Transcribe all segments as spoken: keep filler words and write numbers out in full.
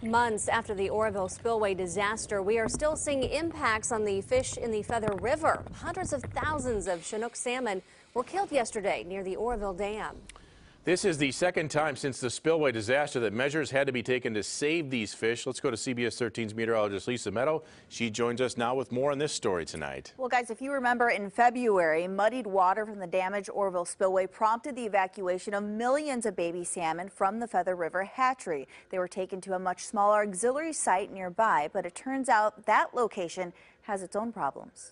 Months after the Oroville Spillway disaster, we are still seeing impacts on the fish in the Feather River. Hundreds of thousands of Chinook salmon were killed yesterday near the Oroville Dam. This is the second time since the Spillway disaster that measures had to be taken to save these fish. Let's go to C B S thirteen's meteorologist Lisa Meadow. She joins us now with more on this story tonight. Well, guys, if you remember in February, muddied water from the damaged Oroville Spillway prompted the evacuation of millions of baby salmon from the Feather River hatchery. They were taken to a much smaller auxiliary site nearby, but it turns out that location has its own problems.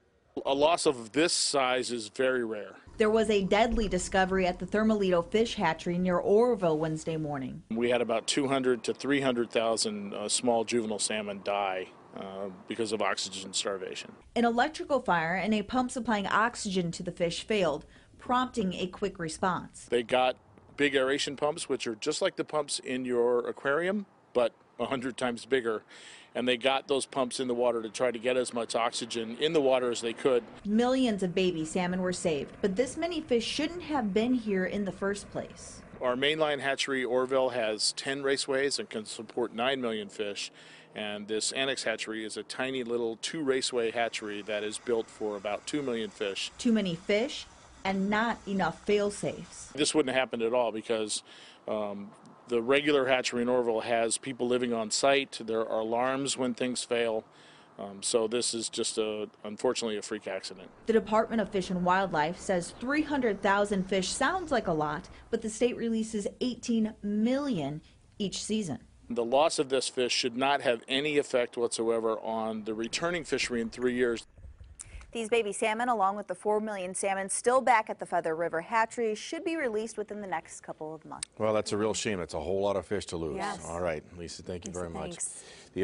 A loss of this size is very rare. There was a deadly discovery at the Thermalito fish hatchery near Oroville Wednesday morning. We had about two hundred to three hundred thousand uh, small juvenile salmon die uh, because of oxygen starvation. An electrical fire and a pump supplying oxygen to the fish failed, prompting a quick response. They got big aeration pumps, which are just like the pumps in your aquarium, but a hundred times bigger. And they got those pumps in the water to try to get as much oxygen in the water as they could. Millions of baby salmon were saved, but this many fish shouldn't have been here in the first place. Our mainline hatchery, Oroville, has ten raceways and can support nine million fish. And this annex hatchery is a tiny little two raceway hatchery that is built for about two million fish. Too many fish and not enough fail-safes. This wouldn't have happened at all because um, the regular hatchery in Oroville has people living on site. There are alarms when things fail. Um, so this is just, a, unfortunately, a freak accident. The Department of Fish and Wildlife says three hundred thousand fish sounds like a lot, but the state releases eighteen million each season. The loss of this fish should not have any effect whatsoever on the returning fishery in three years. These baby salmon, along with the four million salmon still back at the Feather River hatchery, should be released within the next couple of months. Well, that's a real shame. It's a whole lot of fish to lose. Yes. All right, Lisa, thank you Lisa, very much. thanks. The